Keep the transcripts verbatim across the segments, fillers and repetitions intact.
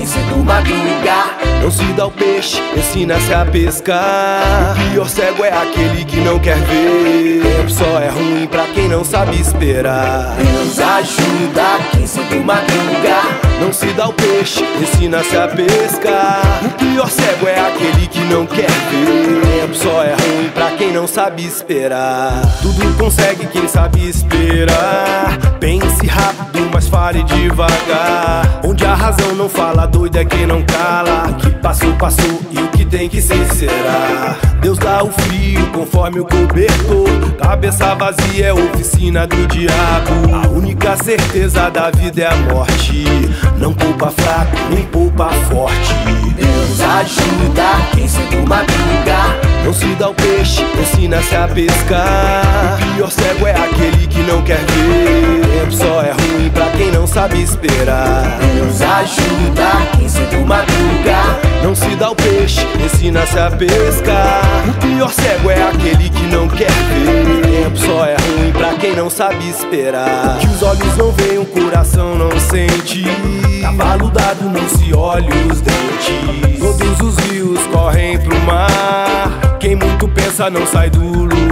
quem cedo madrugar. Não se dá o peixe, ensina-se a pescar. O pior cego é aquele que não quer ver. Tempo só é ruim pra quem não sabe esperar. Deus ajuda quem cedo madrugar. Não se dá o peixe, ensina-se a pescar. O pior cego é aquele que não quer ver. Tempo só é ruim pra quem não sabe esperar. Tudo consegue quem sabe esperar. Pense rápido, mas fale devagar. Onde a razão não fala, doido é quem não cala. O que passou, passou e o que tem que ser será. Deus dá o frio conforme o cobertor. Cabeça vazia é oficina do diabo. A única certeza da vida é a morte. Não poupa fraco, nem poupa forte. Deus ajuda quem cedo madrugar. Não se dá o peixe, ensina-se a pescar. O pior cego é aquele que não quer ver. Tempo só é ruim pra quem não sabe esperar. Deus ajuda quem cedo madrugar. Não se dá o peixe, ensina-se a pescar. O pior cego é aquele que não quer ver. Tempo só é ruim pra quem não sabe esperar. Que os olhos não veem, o coração não sente. Cavalo dado não se olha os dentes. Todos os rios correm pro mar. Quem muito pensa não sai do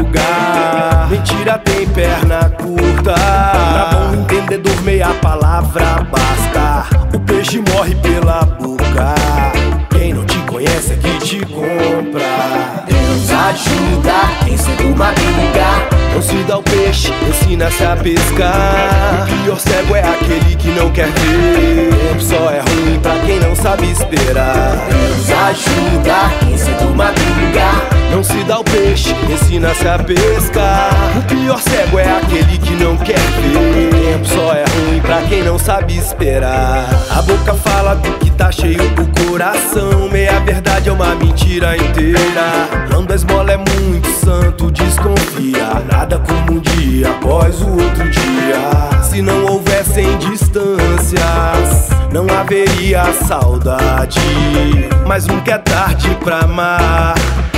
lugar. Mentira tem perna curta. Pra bom entendedor meia palavra basta. O peixe morre pela boca. Quem não te conhece é que te compra. Deus ajuda quem cedo madrugar. Não se dá o peixe, ensina-se a pescar. O pior cego é aquele que não quer ver. Tempo só é ruim pra quem não sabe esperar. Deus ajuda quem cedo madrugar. Não se dá o peixe, ensina-se a pescar. O pior cego é aquele que não quer ver. Tempo só é ruim pra quem não sabe esperar. A boca fala do que tá cheio do coração. Meia verdade é uma mentira inteira. Quando a esmola é muito santo, desconfia. Nada como um dia após o outro dia. Se não houvessem distâncias, não haveria saudade. Mas nunca é tarde pra amar.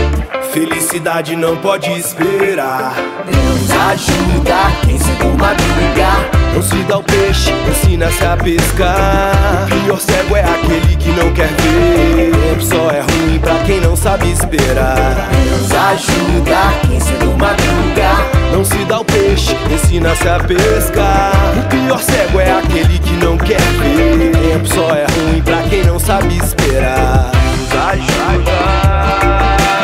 Felicidade não pode esperar. Deus ajuda quem cedo madrugar. Não se dá o peixe, ensina-se a pescar. O pior cego é aquele que não quer ver. Tempo só é ruim pra quem não sabe esperar. Deus ajuda quem cedo madrugar. Não se dá o peixe, ensina-se a pescar. O pior cego é aquele que não quer ver. Tempo só é ruim pra quem não sabe esperar. Deus ajuda.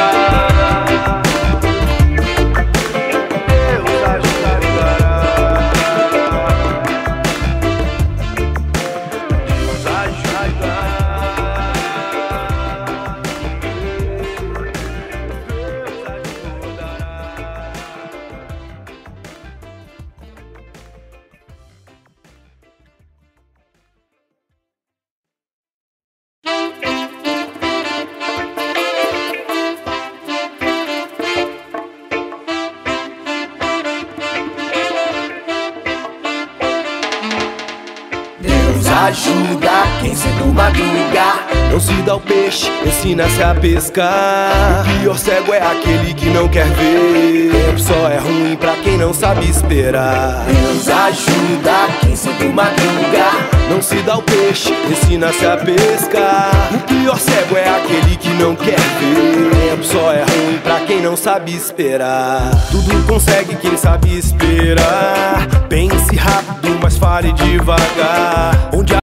Ajuda quem cedo madrugar. Não se dá o peixe, ensina-se a pescar. O pior cego é aquele que não quer ver. Tempo só é ruim pra quem não sabe esperar. Deus ajuda quem cedo madrugar. Não se dá o peixe, ensina-se a pescar. O pior cego é aquele que não quer ver. Tempo só é ruim pra quem não sabe esperar. Tudo consegue quem sabe esperar. Pense rápido, mas fale devagar. Onde a